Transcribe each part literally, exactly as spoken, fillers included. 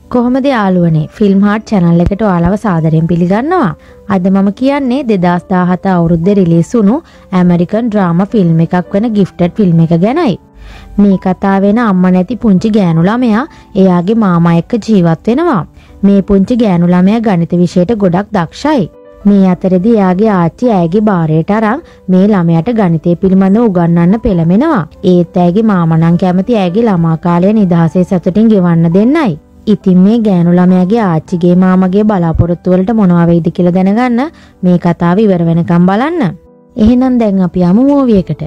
කොහොමද යාළුවනේ film heart channel එකට ඔයාලව සාදරයෙන් පිළිගන්නවා. අද මම කියන්නේ දෙදාස් දාහත අවුරුද්දේ රිලීස් වුණු ඇමරිකන් ඩ්‍රාමා ෆිල්ම් එකක් වෙන ගිෆ්ටඩ් ෆිල්ම් එක ගැනයි. මේ කතාව වෙන අම්මා නැති පුංචි ගෑනු ළමයා එයාගේ මාමා එක්ක ජීවත් වෙනවා. මේ පුංචි ගෑනු ළමයා ගණිත විෂයට ගොඩක් දක්ෂයි. මේ අතරේදී එයාගේ ආච්චි ඇයගේ බාරයට අරන් මේ ළමයාට ගණිතය පිළිබඳව උගන්වන්න පෙළඹෙනවා. ඒත් ඇයගේ මාමා නම් කැමති ඇයගේ ළමා කාලය නිදහසේ සතුටින් ගෙවන්න දෙන්නයි. ඉතින් මේ ගෑනු ළමයාගේ ආච්චිගේ මාමගේ බලාපොරොත්තු වලට මොනවා වෙයිද කියලා දැනගන්න මේ කතාව ඉවර වෙනකම් බලන්න. එහෙනම් දැන් අපි යමු මූවි එකට.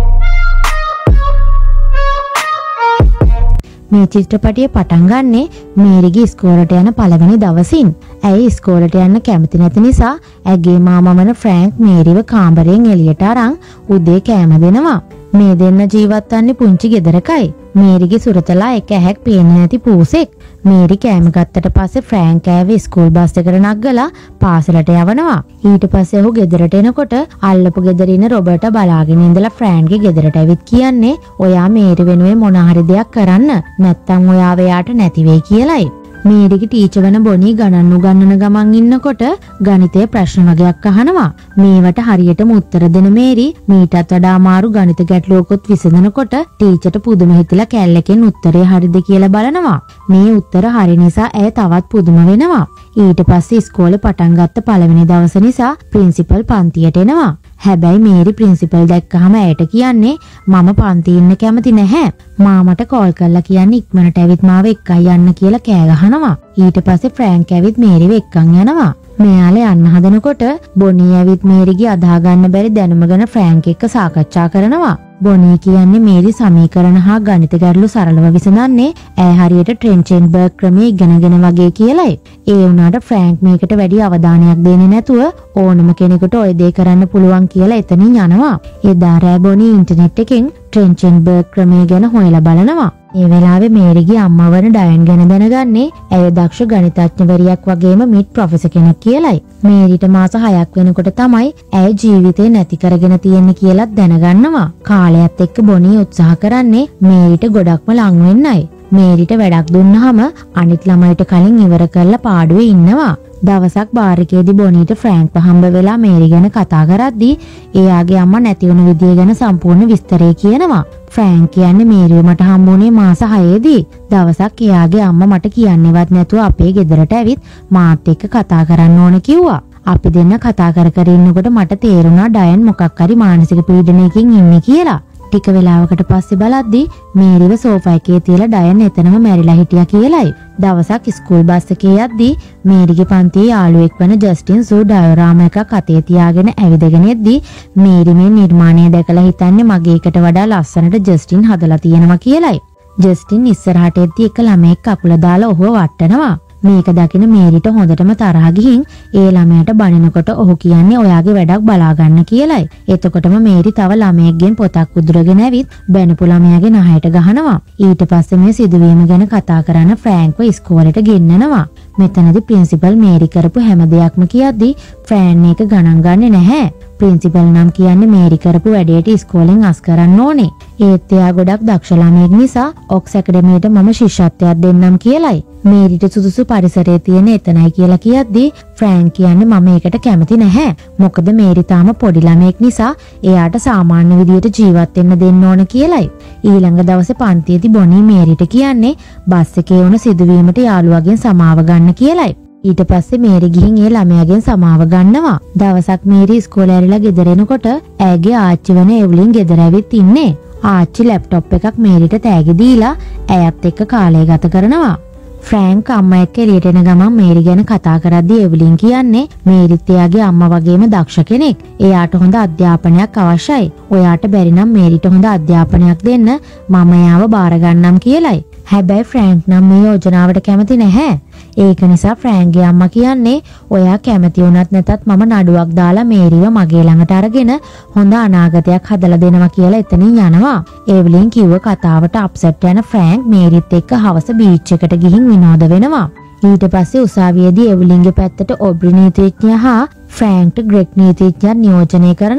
මේ චිත්‍රපටිය පටන් ගන්නේ මේරිගේ ඉස්කෝලේට යන පළවෙනි දවසින්. ඇයි ඉස්කෝලේට යන්න කැමති නැති නිසා ඇගේ මාමා වන ෆ්‍රැන්ක් මේරිව කාමරයෙන් එළියට අරන් උදේ කෑම දෙනවා. මේ දෙන්න ජීවත් වන්නේ පුංචි ගෙදරකයි. මේරිගේ සුරතලා එක ඇහැක් පේන්නේ නැති පූසෙක්. මේරි කෑම ගත්තට පස්සේ ෆ්‍රැන්ක් ඇව ස්කූල් බස් එකට නගලා පාසලට යවනවා. ඊට පස්සේ ඔහු ගෙදරට එනකොට අල්ලපු ගෙදර ඉන්න රොබර්ට් බලාගෙන ඉඳලා ෆ්‍රැන්ක්ගේ ගෙදරට ඇවිත් කියන්නේ ඔයා මේරි වෙනුවෙන් මොන හරි දෙයක් කරන්න නැත්නම් ඔයාව එයාට නැති වෙයි කියලයි. මේරිගේ ටීචර් වෙන බොනී ගණන් උගන්වන ගමන් ඉන්නකොට ගණිතයේ ප්‍රශ්න වගේක් අහනවා. මේවට හරියටම උත්තර දෙන මේරි මීටත් වඩා අමාරු ගණිත ගැටලුවකුත් විසඳනකොට ටීචර්ට පුදුම හිතිලා කැල්ලකින් උත්තරේ හරිද කියලා බලනවා. මේ උත්තර හරි නිසා ඇය තවත් පුදුම වෙනවා. ඊට පස්සේ ඉස්කෝලේ පටන් ගත්ත පළවෙනි දවස නිසා ප්‍රින්සිපල් පන්තියට එනවා. හැබැයි මේරි ප්‍රින්සිපල් දැක්කහම ඇයට කියන්නේ මම පන්ති ඉන්න කැමති නැහැ. මාමට කෝල් කරලා කියන්නේ ඉක්මනට ඇවිත් මාව එක්කයි යන්න කියලා කෑ ගහනවා. ඊට පස්සේ ෆ්‍රැන්ක් ඇවිත් මේරිව එක්කන් යනවා. මෙයාලා යන්න හදනකොට බොනී ඇවිත් මේරිගේ අදා ගන්න බැරි දැනුම ගැන ෆ්‍රැන්ක් එක්ක සාකච්ඡා කරනවා. බොනී කියන්නේ මේරි සමීකරණ හා ගණිත ගැටලු සරලව විසඳන්නේ ඇය හරියට ට්‍රෙන්චෙන්බර්ග් ක්‍රමයේ ඉගෙනගෙන වගේ කියලයි. ඒ වුණාට ෆ්‍රැන්ක් මේකට වැඩි අවධානයක් දෙන්නේ නැතුව ඕනම කෙනෙකුට ඔය දේ කරන්න පුළුවන් කියලා එතනින් යනවා. එදා රෑ බොනී ඉන්ටර්නෙට් එකෙන් ට්‍රෙන්චෙන්බර්ග් ක්‍රමය ගැන හොයලා බලනවා. ඒ වෙලාවේ මේරිගේ අම්මා වන ඩයන් ගැන දැනගන්නේ ඇය දක්ෂ ගණිතඥවරියක් වගේම මිඩ් ප්‍රොෆෙසර් කෙනෙක් කියලයි. මේරිට මාස හයක් වෙනකොට තමයි ඇය ජීවිතේ නැති කරගෙන තියෙන්නේ කියලාත් දැනගන්නවා. කාලයත් එක්ක බොනී උත්සාහ කරන්නේ මේරිට ගොඩක්ම ලං වෙන්නයි. මේරිට වැඩක් දුන්නාම අනිත් ළමයිට කලින් ඉවර කරලා පාඩුවේ ඉන්නවා. දවසක් බාර් එකේදී බොනීට ෆ්‍රැන්ක්ව හම්බ වෙලා මේරි ගැන කතා කරද්දී එයාගේ අම්මා නැති වුණ විදිය ගැන සම්පූර්ණ විස්තරය කියනවා. ෆ්‍රැන්ක් කියන්නේ මේරිව මට හම්බුනේ මාස හයේදී. දවසක් එයාගේ අම්මා මට කියන්නේවත් නැතුව අපේ ගෙදරට ඇවිත් මාත් එක්ක කතා කරන්න ඕන කිව්වා. අපි දෙන්න කතා කර කර ඉන්නකොට මට තේරුණා ඩයන් මොකක් හරි මානසික පීඩනයකින් ඉන්නේ කියලා. ටික වෙලාවකට පස්සේ බලද්දී මේරිව සෝෆා එකේ තියලා ඩයන් එතනම මැරිලා හිටියා කියලයි. දවසක් ස්කූල් බස් එකේ යද්දී මේරිගේ පන්තියේ යාළුවෙක් වන ජස්ටින් සූ ඩයෝරාමා එකක් අතේ තියාගෙන ඇවිදගෙන එද්දී මේරි මේ නිර්මාණය දැකලා හිතන්නේ මගේ එකට වඩා ලස්සනට ජස්ටින් හදලා තියෙනවා කියලයි. ජස්ටින් ඉස්සරහට එද්දී එක ළමයෙක් කකුල දාලා ඔහුව වට්ටනවා. මේක දකින මේරිට හොඳටම තරහ ගිහින් ඒ ළමයාට බනිනකොට ඔහු කියන්නේ ඔයාගේ වැඩක් බලා ගන්න කියලයි. එතකොටම මේරි තව ළමයෙක්ගෙන් පොතක් උදුරගෙන ඇවිත් බැනපු ළමයාගේ නහයට ගහනවා. ඊට පස්සේ මේ සිදුවීම ගැන කතා කරන්න ෆ්‍රැන්ක්ව ඉස්කෝලේට ගෙන්නනවා. මෙතනදී ප්‍රින්සිපල් මේරි කරපු හැම දෙයක්ම කියද්දී ෆ්‍රැන් එක ගණන් ගන්නේ නැහැ. ප්‍රින්සිපල් නම් කියන්නේ මේරි කරපු වැඩේට ඉස්කෝලෙන් අස් කරන්න ඕනේ. ඒත් එයා ගොඩක් දක්ෂ ළමයෙක් නිසා ඔක්ස් ඇකඩමියට මම ශිෂ්‍යත්වයක් දෙන්නම් කියලයි. මේරිට සුදුසු පරිසරයේ තියෙන එතනයි කියලා කියද්දී ෆ්‍රැන්ක් කියන්නේ මම ඒකට කැමති නැහැ. මොකද මේරි තාම පොඩි ළමයෙක් නිසා එයාට සාමාන්‍ය විදියට ජීවත් වෙන්න දෙන්න ඕන කියලයි. ඊළඟ දවසේ පන්තියේදී බොනී මේරිට කියන්නේ බස් එකේ වුණ සිදුවීමට යාළුවගෙන් සමාව ගන්න කියලයි. ඊට පස්සේ මේරි ගිහින් ඒ ළමයාගෙන් සමාව ගන්නවා. දවසක් මේරි ඉස්කෝලේ ඇරිලා ගෙදර එනකොට ඇගේ ආච්චි වෙන එව්ලින් ගෙදර ඇවිත් ඉන්නේ. ආච්චි ලැප්ටොප් එකක් මේරිට තෑගි දීලා ඇයත් එක්ක කාලය ගත කරනවා. ෆ්‍රැන්ක් අම්මා එක්ක එළියට එන ගමන් මේරි ගැන කතා කරද්දී එව්ලින් කියන්නේ මේරිත් එයාගේ අම්මා වගේම දක්ෂ කෙනෙක්. එයාට හොඳ අධ්‍යාපනයක් අවශ්‍යයි. ඔයාට බැරි නම් මේරිට හොඳ අධ්‍යාපනයක් දෙන්න මම එයාව බාර ගන්නම් කියලයි. හැබැයි ෆ්‍රැන්ක් නම් මේ යෝජනාවට කැමති නැහැ. ඒක නිසා ෆ්‍රැන්ක්ගේ අම්මා කියන්නේ ඔයා කැමති වුණත් නැතත් මම නඩුවක් දාලා මේරිව මගේ ළඟට අරගෙන හොඳ අනාගතයක් හදලා දෙනවා කියලා එතනින් යනවා. එව්ලින් කිව්ව කතාවට අප්සෙට් යන ෆ්‍රැන්ක් මේරිත් එක්ක හවස බීච් එකට ගිහින් විනෝද වෙනවා. ඊට පස්සේ උසාවියේදී එව්ලින්ගේ පැත්තට ඔබ්‍රි නීතිඥයා හා ෆ්‍රැන්ක්ට ග්‍රෙග් නීතිඥයා නියෝජනය කරනවා.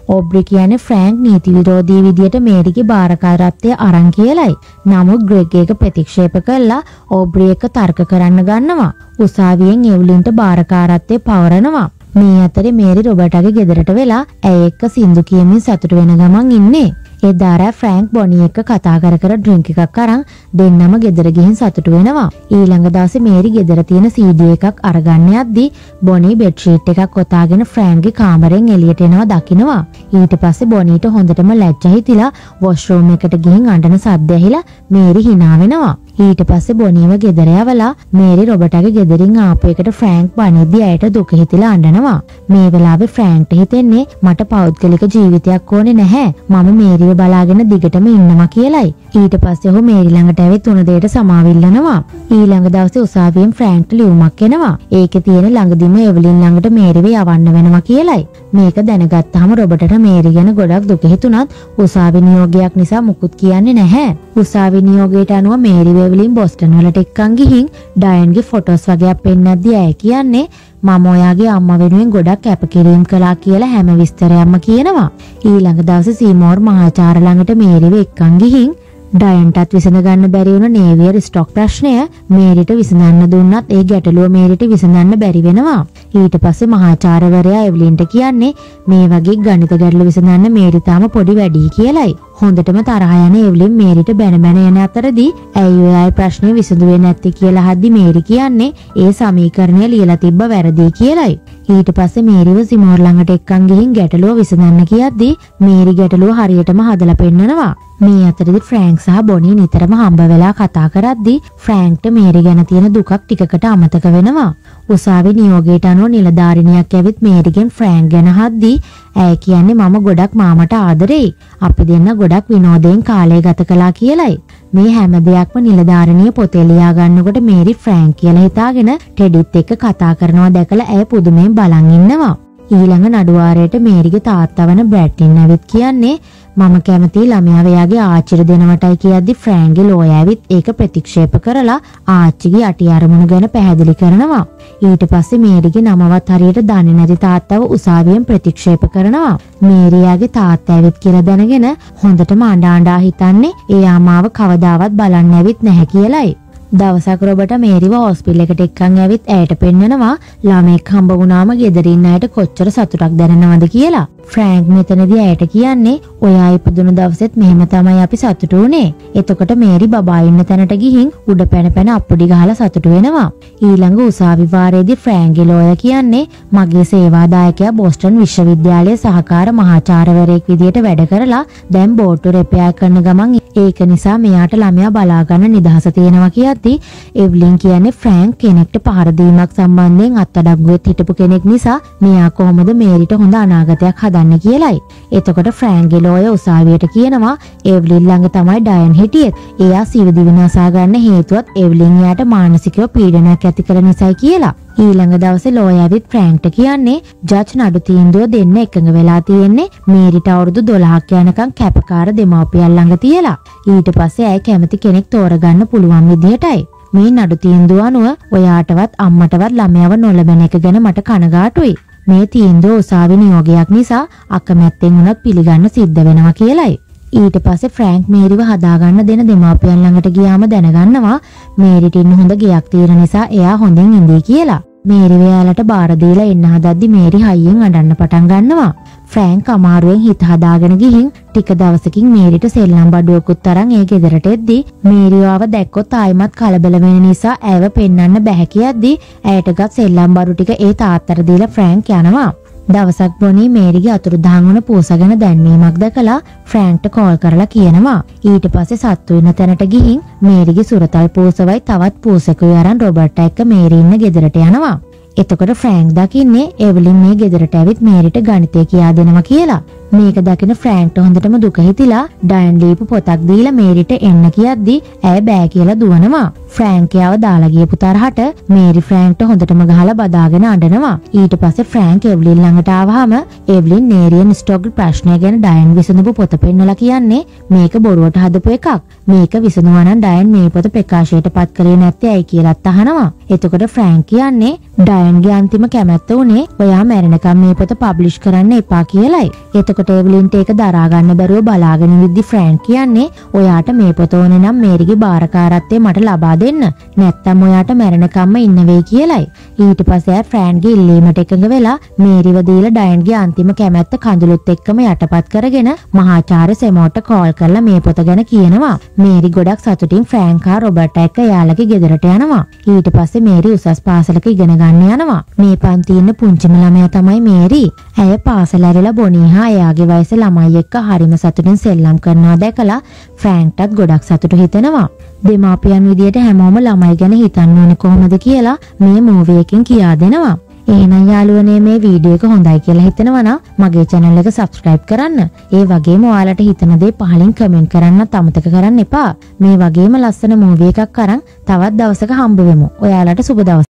ඔබ්‍රි කියන්නේ ෆ්‍රැන්ක් නීති විරෝධී විදියට මේරිගේ බාරකාරත්වය අරන් කියලයි. නමුත් ග්‍රෙග් ඒක ප්‍රතික්ෂේප කළා ඔබ්‍රි එක තර්ක කරන්න ගන්නවා. උසාවියෙන් එව්ලින්ට බාරකාරත්වය පවරනවා. මේ අතරේ මේරි රොබර්ටගේ ගෙදරට වෙලා ඇය එක්ක සින්දු කියමින් සතුටු වෙන ගමන් ඉන්නේ. එදාරා ෆ්‍රැන්ක් බොනි එක්ක කතා කර කර ඩ්‍රින්ක් එකක් අරන් දෙන්නම ගෙදර ගිහින් සතුටු වෙනවා. ඊළඟ දවසේ මේරි ගෙදර තියෙන සී ඩී එකක් අරගන්න යද්දි බොනි බෙඩ් ෂීට් එකක් ඔතාගෙන ෆ්‍රැන්ක්ගේ කාමරෙන් එළියට එනවා දකිනවා. ඊට පස්සේ බොනිට හොඳටම ලැජ්ජා හිතිලා වොෂ්රූම් එකට ගිහින් අඬන සද්ද ඇහිලා මේරි hina වෙනවා. ඊට පස්සේ බොනිව ගෙදර යවලා මේරි රොබර්ටගේ ගෙදරින් ආපු එකට ෆ්‍රැන්ක් බනිද්දි ඇයට දුක හිතිලා අඬනවා. මේ වෙලාවේ ෆ්‍රැන්ක්ට හිතෙන්නේ මට පෞද්ගලික ජීවිතයක් ඕනේ නැහැ. මම මේරිව බලාගෙන දිගටම ඉන්නවා කියලයි. ඊට පස්සේ ඔහු මේරි ළඟට ඇවිත් උන දෙයට සමාවිල්ලනවා. ඊළඟ දවසේ උසාවියෙන් ෆ්‍රැන්ක්ට ලියුමක් එනවා. ඒකේ තියෙන ළඟදිම එවලින් ළඟට මේරිව යවන්න වෙනවා කියලයි. මේක දැනගත්තාම රොබර්ටට මේරි ගැන ගොඩක් දුක හිතුණත් උසාවි නියෝගයක් නිසා මුකුත් කියන්නේ නැහැ. උසාවි නියෝගයට අනුව මේරි එවලින් බොස්ටන් වලට එක්කන් ගිහින් ඩයන්ගේ ෆොටෝස් වගේක් පෙන්නද්දී ඇය කියන්නේ මම ඔයාගේ අම්මා වෙනුවෙන් ගොඩක් කැපකිරීම කළා කියලා හැම විස්තරයක්ම කියනවා. ඊළඟ දවසේ සීමෝර් මහාචාර්ය ළඟට මේරිව එක්කන් ගිහින් ඩයන්ටත් විසඳ ගන්න බැරි වුණ නේවියර් ස්ටොක් ප්‍රශ්නය මේරිට විසඳන්න දුන්නත් ඒ ගැටලුව මේරිට විසඳන්න බැරි වෙනවා. ඊට පස්සේ මහාචාර්යවරයා එවලින්ට කියන්නේ මේ වගේ ගණිත ගැටලු විසඳන්න මේරි තාම පොඩි වැඩි කියලයි. හොඳටම තරහ යන එවලින් මේරිට බැන බැන යන අතරදී ඇයි ඔයයි ප්‍රශ්නේ විසඳුවේ නැත්තේ කියලා හද්දි මේරි කියන්නේ ඒ සමීකරණය ලියලා තිබ්බ වැරදි කියලයි. ඊට පස්සේ මේරිව සිමෝර් ළඟට එක්කන් ගිහින් ගැටලුව විසඳන්න කියද්දි මේරි ගැටලුව හරියටම හදලා පෙන්නනවා. මේ අතරදී ෆ්‍රැන්ක් සහ බොනි නිතරම හම්බ වෙලා කතා කරද්දී ෆ්‍රැන්ක්ට මේරි ගැන තියෙන දුකක් ටිකකට අමතක වෙනවා. උසාවි නියෝගයට අනුව නිලධාරිනියක් ඇවිත් මේරිගෙන් ෆ්‍රැන්ක් ගැන අහද්දී ඇය කියන්නේ මම ගොඩක් මාමට ආදරෙයි. අපි දෙන්න ගොඩක් විනෝදයෙන් කාලය ගත කළා කියලයි. මේ හැම දෙයක්ම නිලධාරිනිය පොතේ ලියා ගන්නකොට මේරි ෆ්‍රැන්ක් කියලා හිතාගෙන ටෙඩිත් එක්ක කතා කරනවා දැකලා ඇය පුදුමයෙන් බලන් ඉන්නවා. ඊළඟ නඩුවාරයට මේරිගේ තාත්තා වන බ්‍රැඩ්ලින් ඇවිත් කියන්නේ මම කැමති ළමයා එයාගේ ආච්චිට දෙනවටයි කියද්දි ෆ්‍රැන්ක්ගේ ලෝයා ඇවිත් ඒක ප්‍රතික්ෂේප කරලා ආච්චිගේ අටි අරමුණු ගැන පැහැදිලි කරනවා. ඊට පස්සේ මේරිගේ නමවත් හරියට දන්නේ නැති තාත්තව උසාවියෙන් ප්‍රතික්ෂේප කරනවා. මේරියාගේ තාත්තා ඇවිත් කියලා දැනගෙන හොඳටම අඬ අඬා හිතන්නේ එයා මාව කවදාවත් බලන්න ඇවිත් නැහැ කියලයි. දවසක් රොබර්ට මේරිව හොස්පිටල් එකට එක්කන් ඇවිත් ඇයට පෙන්නනවා ළමෙක් හම්බ වුණාම ගෙදර ඉන්න අයට කොච්චර සතුටක් දැනෙනවද කියලා. ෆ්‍රැන්ක් මෙතනදී ඇයට කියන්නේ ඔයා ඉපදුණු දවසෙත් මෙහෙම තමයි අපි සතුටු වුණේ. එතකොට මේරි බබා ඉන්න තැනට ගිහින් උඩ පැන පැන අප්පුඩි ගහලා සතුටු වෙනවා. ඊළඟ උසාවි වාරයේදී ෆ්‍රැන්ක්ගේ ලෝයා කියන්නේ මගේ සේවාදායකයා බෝස්ටන් විශ්වවිද්‍යාලයේ සහකාර මහාචාර්යවරයෙක් විදියට වැඩ කරලා දැන් බෝට්ටු රෙපෙයාර් කරන ගමන් ඒක නිසා මෙයාට ළමයා බලා ගන්න නිදහස තියෙනවා කියද්දි එව්ලින් කියන්නේ ෆ්‍රැන්ක් කෙනෙක්ට පහර දීමක් සම්බන්ධයෙන් අත්අඩංගුවෙත් හිටපු කෙනෙක් නිසා මෙයා කොහොමද මේරිට හොඳ අනාගතයක් හදන්නේ කියලයි. එතකොට ෆ්‍රැන්ක්ගේ ලෝයා උසාවියට කියනවා එව්ලින් ළඟ තමයි ඩයන් හිටියෙත්. එයා සිව් දිවි නසා ගන්න හේතුවත් එව්ලින් එයාට මානසිකව පීඩනයක් ඇති කළ නිසායි කියලා. ඊළඟ දවසේ ලෝයා ඇවිත් ෆ්‍රැන්ක්ට කියන්නේ ජජ් නඩු තීන්දුව දෙන්න එකඟ වෙලා තියෙන්නේ මේරිට අවුරුදු දොළහක් යනකම් කැපකාර දෙමව්පියන් ළඟ තියලා. ඊට පස්සේ ඇය කැමති කෙනෙක් තෝරගන්න පුළුවන් විදිහටයි. මේ නඩු තීන්දුව අනුව ඔයාටවත් අම්මටවත් ළමයව නොලබන එක ගැන මට කනගාටුයි. මේ තීන්දුව උසාවි නියෝගයක් නිසා අකමැත්තෙන් වුණත් පිළිගන්න සිද්ධ වෙනවා කියලයි. ඊට පස්සේ ෆ්‍රැන්ක් මේරිව හදාගන්න දෙන දෙමාපියන් ළඟට ගියාම දැනගන්නවා මේරිට ඉන්න හොඳ ගෙයක් තියෙන නිසා එයා හොඳින් ඉඳී කියලා. මේරි එයාලට බාර දීලා එන්න හදද්දි මේරි හයියෙන් අඬන්න පටන් ගන්නවා. ෆ්‍රැන්ක් අමාරුවෙන් හිත හදාගෙන ගිහින් ටික දවසකින් මේරිට සෙල්ලම් බඩුවකුත් අරන් ඒ ගෙදරට එද්දි මේරියව දැක්කොත් ආයිමත් කලබල වෙන නිසා ඇයව පෙන්වන්න බැහැ කියද්දි ඇයටගත් සෙල්ලම් බඩු ටික ඒ තාත්තට දීලා ෆ්‍රැන්ක් යනවා. දවසක් බොනි මේරිගේ අතුරුදහන් වුණ පූස ගැන දැන්වීමක් දැකලා ෆ්‍රැන්ක්ට කෝල් කරලා කියනවා. ඊට පස්සේ සත්තු වෙන තැනට ගිහින් මේරිගේ සුරතල් පූසවයි තවත් පූසකුයි අරන් රොබර්ට් එක්ක මේරි ඉන්න ගෙදරට යනවා. එතකොට ෆ්‍රැන්ක් දකින්නේ එවලින් මේ ගෙදරට ඇවිත් මේරිට ගණිතය කියා දෙනවා කියලා. මේක දකින ෆ්‍රැන්ක්ට හොඳටම දුක හිතිලා ඩයන් ලියපු පොතක් දීලා මේරිට එන්න කියද්දි ඇය බෑ කියලා දුවනවා. ෆ්‍රැන්ක් යව දාලා ගියපු තරහට මේරි ෆ්‍රැන්ක්ට හොඳටම ගහලා බදාගෙන අඬනවා. ඊට පස්සේ ෆ්‍රැන්ක් එවලින් ළඟට ආවහම එවලින් නේරියන් ස්ටොග් ප්‍රශ්නය ගැන ඩයන් විසඳපු පොත පෙන්නලා කියන්නේ මේක බොරුවට හදපු එකක්. මේක විසඳුවා නම් ඩයන් මේ පොත ප්‍රකාශයට පත් කරේ නැත්තේ ඇයි කියලාත් අහනවා. එතකොට ෆ්‍රැන්ක් කියන්නේ ඩයන්ගේ අන්තිම කැමැත්ත උනේ ඔයා මැරෙනකම් මේ පොත පබ්ලිෂ් කරන්න එපා කියලයි. එතකොට ඔක්කොට එවලින්ට ඒක දරා ගන්න බැරුව බලාගෙන ඉඳි ෆ්‍රැන්ක් කියන්නේ ඔයාට මේ පොත ඕනේ නම් මේරිගේ බාරකාරත්වය මට ලබා දෙන්න. නැත්තම් ඔයාට මැරෙනකම්ම ඉන්න වෙයි කියලයි. ඊට පස්සේ ෆ්‍රැන්ක්ගේ ඉල්ලීමට එකඟ වෙලා මේරිව දීලා ඩයන්ගේ අන්තිම කැමැත්ත කඳුළුත් එක්කම යටපත් කරගෙන මහාචාර්ය සෙමෝට කෝල් කරලා මේ පොත ගැන කියනවා. මේරි ගොඩක් සතුටින් ෆ්‍රැන්ක් හා රොබර්ට් එක්ක යාළගේ ගෙදරට යනවා. ඊට පස්සේ මේරි උසස් පාසලක ඉගෙන ගන්න යනවා. මේ පන්තියේ ඉන්න පුංචිම ළමයා තමයි මේරි. ඇය පාසල ඇරලා බොනී හා එයාගේ වයසේ ළමයි එක්ක හරිම සතුටින් සෙල්ලම් කරනවා දැකලා ෆ්‍රැන්ක්ටත් ගොඩක් සතුටු හිතෙනවා. දෙමාපියන් විදියට හැමෝම ළමයි ගැන හිතන්න ඕනේ කොහොමද කියලා මේ මූවි එකෙන් කියා දෙනවා. එහෙනම් යාළුවනේ මේ වීඩියෝ එක හොඳයි කියලා හිතෙනවා නම් මගේ channel එක subscribe කරන්න. ඒ වගේම ඔයාලට හිතන දේ පහලින් comment කරන්නත් අමතක කරන්න එපා. මේ වගේම ලස්සන මූවි එකක් අරන් තවත් දවසක හම්බ වෙමු. ඔයාලට සුබ දවසක්.